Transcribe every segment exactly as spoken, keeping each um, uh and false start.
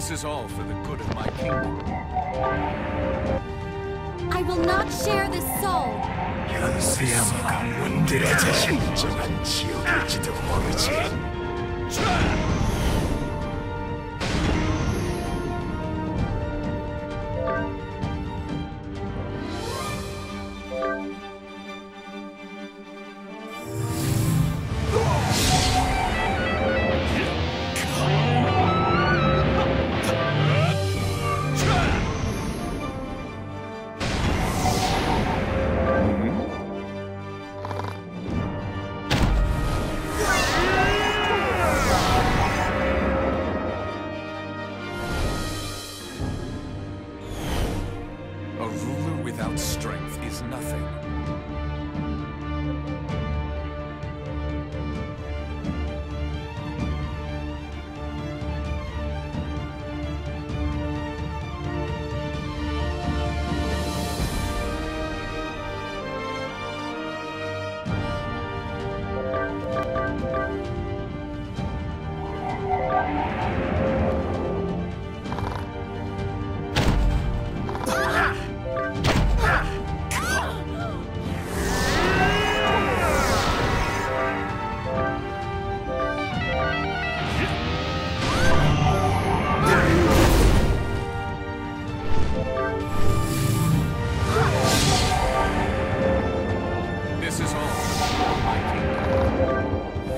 This is all for the good of my kingdom. I will not share this soul. 연세야마가 문드러져 진정한 지옥일지도 모르지. A ruler without strength is nothing. This is all for my kingdom.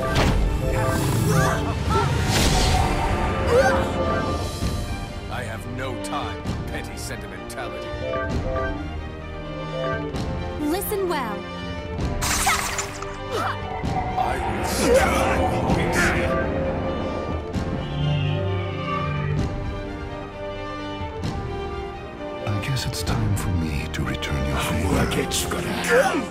I have no time for petty sentimentality. Listen well. I will stop this. I guess it's time for me to return your favor.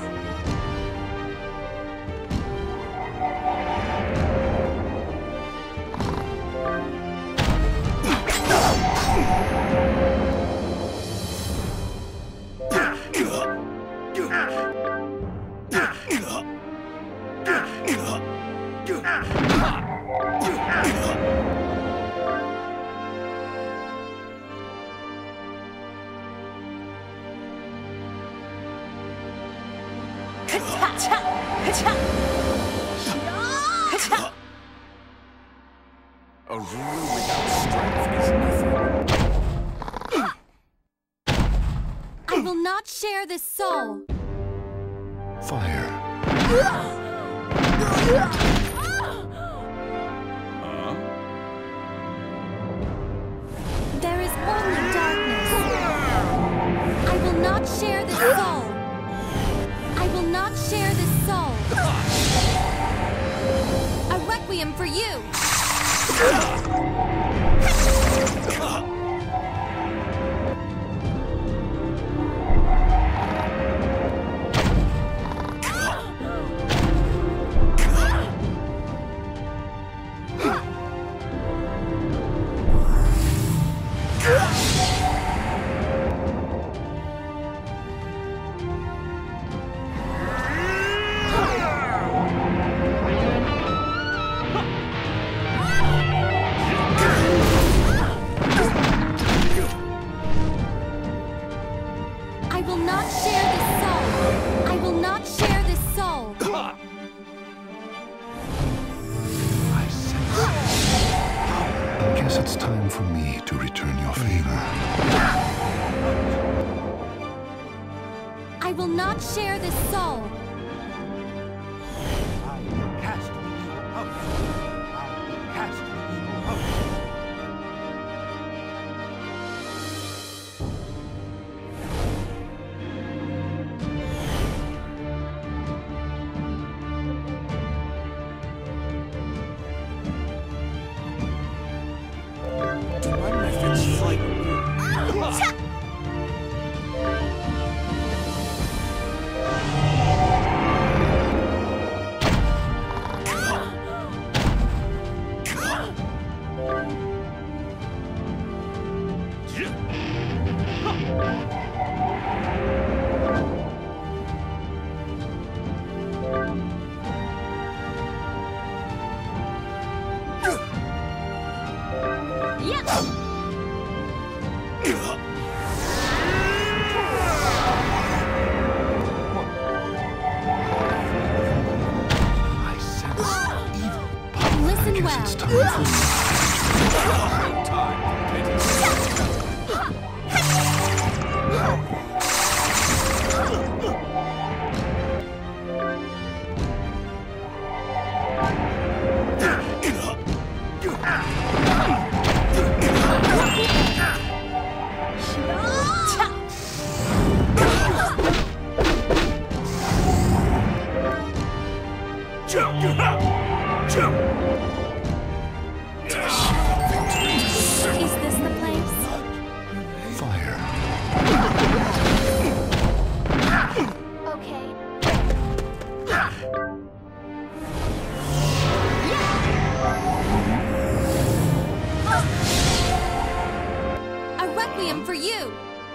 A ruler without strength is nothing. I will not share this soul. Fire. There is only darkness. I will not share this soul. I will not share this soul. A requiem for you. I will not share this soul. I will not share this soul. I sense it. I guess it's time for me to return your favor. I will not share this soul. I will cast the evil out. I will cast the evil out. Do my methods frighten you? Yeah. I sense evil. Listen Guess well. it's time for me. No time for petty sentimental. Is this the place? Fire. Okay. A requiem for you.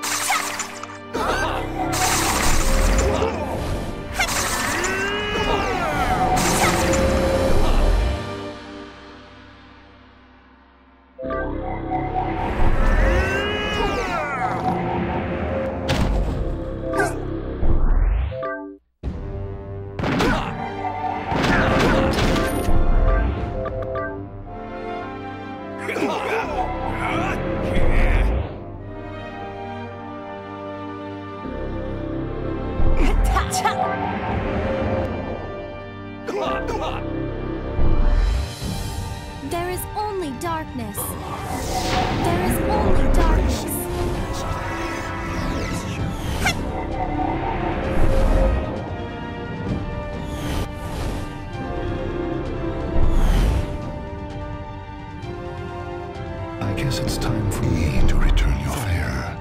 There is only darkness. There is only darkness. I guess it's time for me to return your fire.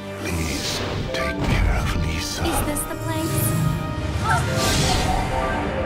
Please take care of Lisa. Is this the place?